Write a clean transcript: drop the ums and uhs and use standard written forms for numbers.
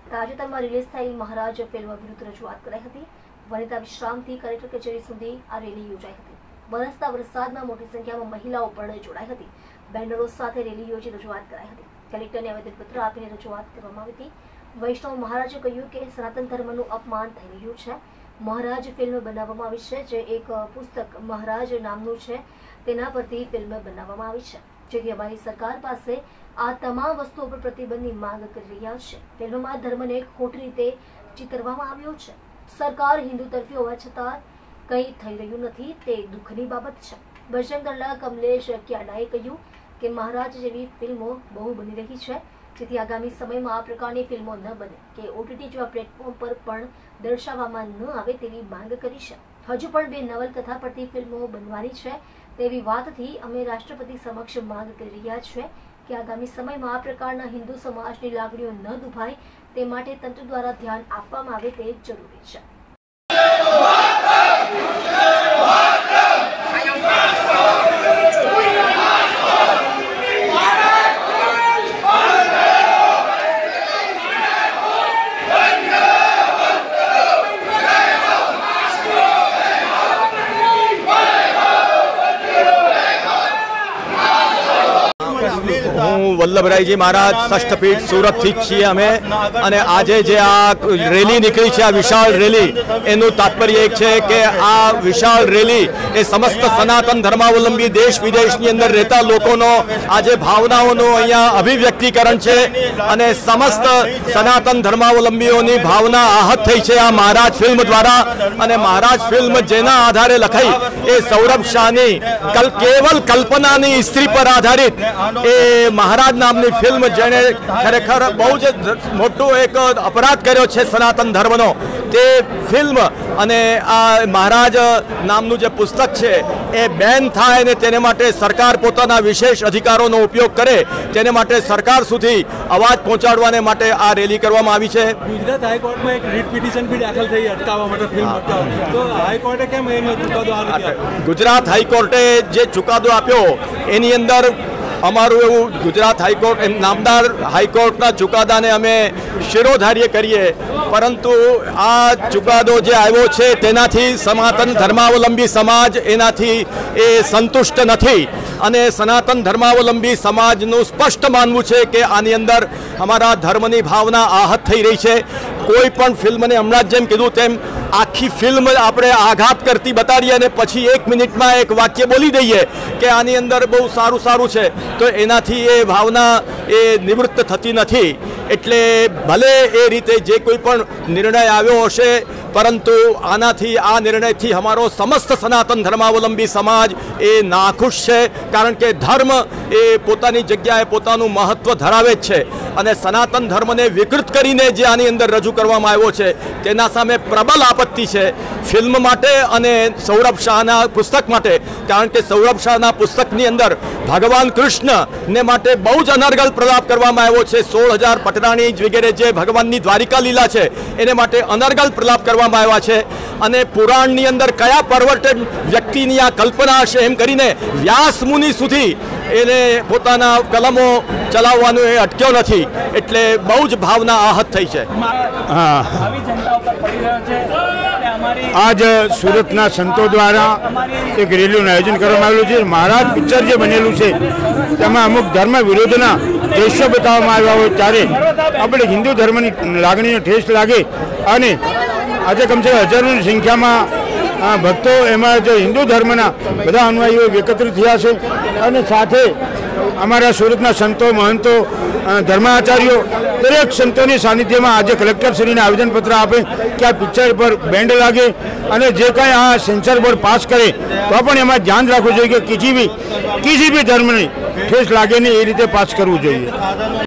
તાજેતરમાં રિલીઝ થયેલી મહારાજ ફિલ્મ વિરુદ્ધ રજૂઆત કરાઈ હતી। વનિતા વિશ્રામથી કલેક્ટર કચેરી સુધી આ રેલી યોજાઈ હતી। વરસતા વરસાદમાં મોટી સંખ્યામાં મહિલાઓ પણ જોડાઈ હતી। બેનરો સાથે રેલી યોજી રજૂઆત કરાઈ હતી। કલેક્ટરને આવેદનપત્ર આપીને રજૂઆત કરવામાં આવી હતી। વૈષ્ણવ મહારાજે કહ્યું કે સનાતન ધર્મનું અપમાન થઈ રહ્યું છે। મહારાજ ફિલ્મ બનાવવામાં આવી છે, જે એક પુસ્તક મહારાજ નામનું છે તેના પરથી ફિલ્મ બનાવવામાં આવી છે, જેથી અમારી સરકાર પાસે આ તમામ વસ્તુઓ પર પ્રતિબંધની માંગ કરી રહ્યા છે। ફિલ્મમાં ધર્મને ખોટી રીતે ચિતરવામાં આવ્યો છે। સરકાર હિન્દુ તરફી હોવા છતાં કંઈ થઈ રહ્યું નથી, તે દુઃખની બાબત છે। બજરંગ દળના કમલેશ ક્યાડાએ કહ્યું કે મહારાજ જેવી ફિલ્મો બહુ બની રહી છે, જેથી આગામી સમયમાં આ પ્રકારની ફિલ્મો ન બને કે ઓટીટી જેવા પ્લેટફોર્મ પર પણ દર્શાવવામાં ન આવે તેવી માંગ કરી છે। હજુ પણ 2 નવલકથા પરથી ફિલ્મો બનવાની છે તેવી વાતથી અમે રાષ્ટ્રપતિ સમક્ષ માંગ કરી રહ્યા છીએ કે આગામી સમયમાં આ પ્રકારના હિન્દુ સમાજની લાગણીઓ ન દુભાય તે માટે તંત્ર દ્વારા ધ્યાન આપવામાં આવે તે જરૂરી છે। वल्लभरायजी महाराज षष्ठपीठ सूरत थी छीए अमे अने आजे जे आ रेली निकली है, आ विशाल रेली एनु तात्पर्य एक है कि आ विशाल रेली ए समस्त सनातन धर्मावलंबी देश विदेशनी अंदर रहता लोकोनो आजे भावनाओनो अहींया अभिव्यक्तिकरण है अने समस्त सनातन धर्मावलंबीओनी भावना आहत थई छे आ महाराज फिल्म द्वारा। अने महाराज फिल्म जेना आधारे लखाई ए सौरभ शाहनी केवल कल्पनानी स्त्री पर आधारित ए महाराज नामनी फिल्म जेने खरेखर बहु ज मोटो एक अपराध कर्यो छे सनातन धर्मनो ते फिल्म अने आ महाराज नामनु जे पुस्तक छे ए बेन थाय ने तेने माटे सरकार पोताना विशेष अधिकारोनो उपयोग करे तेने माटे सरकार सुधी अवाज पहोंचाडवाने माटे आ रेली करवामां आवी छे। गुजरात हाईकोर्ट में एक रिट पिटिशन भी दाखल थई अटकाववा माटे फिल्म अटकाववा, तो हाईकोर्टे केम एनो चुकादो आप्यो? गुजरात हाईकोर्टे जे चुकादो आप्यो एनी अंदर अमारू एवं गुजरात हाईकोर्ट नामदार हाईकोर्टना चुकादाने अमे शिरोधार्य करीए, परंतु आ चुकादो जे आव्यो छे तेनाथी सनातन धर्मावलंबी समाज एनाथी ए संतुष्ट नथी अने सनातन धर्मावलंबी समाजनुं स्पष्ट मानवुं छे के आनी अंदर अमारा धर्मनी भावना आहत थई रही छे। कोई पण फिल्मने हमणां जेम कीधुं तेम आखी फिल्म आपणे आघात करती बताड़ीए अने पछी 1 मिनिटमां एक वाक्य बोली दईए के आनी अंदर बहु सारूं सारूं छे, तो एनाथी ए भावना ए निवृत्त थती नथी। एटले भले ए रीते जे कोई पण निर्णय आव्यो हशे, परंतु आनाथी आ निर्णयथी हमारो समस्त सनातन धर्मावलंबी समाज ए नाखुश है, कारण के धर्म ए पोतानी जग्याए पोतानुं महत्व धरावे छे अने सनातन धर्मने विकृत करीने जे आनी अंदर रजू करवामां आव्यो छे तेना सामे प्रबल आपत्ति छे फिल्म माटे अने सौरभ शाहना पुस्तक माटे, कारण के सौरभ शाहना पुस्तकनी अंदर भगवान कृष्ण ने माटे बहु ज अनर्गल प्रलाप करवामां आव्यो छे। 16,000 पटराणी वगैरे जे भगवाननी द्वारिका लीला छे एने माटे अनर्गल प्रलाप करवामां आव्या छे अने पुराणनी अंदर कया परवर्तेड व्यक्तिनी आ कल्पना हशे एम करीने व्यास मुनि सुधी एने पोताना कलमो चलाववानुं ए अटक्यो नथी, एटले बहु ज भावना आहत थई छे। आज सूरतना संतो द्वारा एक रेलीનું આયોજન કરવામાં આવેલું છે। મહારાજ પિક્ચર જે બનેલું છે તેમાં અમુક ધર્મ વિરોધના દ્રશ્યો બતાવવામાં આવ્યા હોય ત્યારે આપણે હિન્દુ ધર્મની લાગણીને ઠેસ લાગે અને આજે કમસે કમ હજારોની સંખ્યામાં ભક્તો એમાં જે હિન્દુ ધર્મના બધા અનુયાયીઓ એકત્રિત થયા છે અને સાથે અમારા સુરતના સંતો મહંતો ધર્માચાર્યો દરેક સંતોની સાનિધ્યમાં આજે કલેક્ટરશ્રીને આવેદનપત્ર આપે કે આ પિક્ચર પર બેન્ડ લાગે અને જે કાંઈ આ સેન્સર બોર્ડ પાસ કરે તો પણ એમાં ધ્યાન રાખવું જોઈએ કે કિસી भी धर्म नहीं ठेस लागे नहीं, ये रीते पास करवू જોઈએ।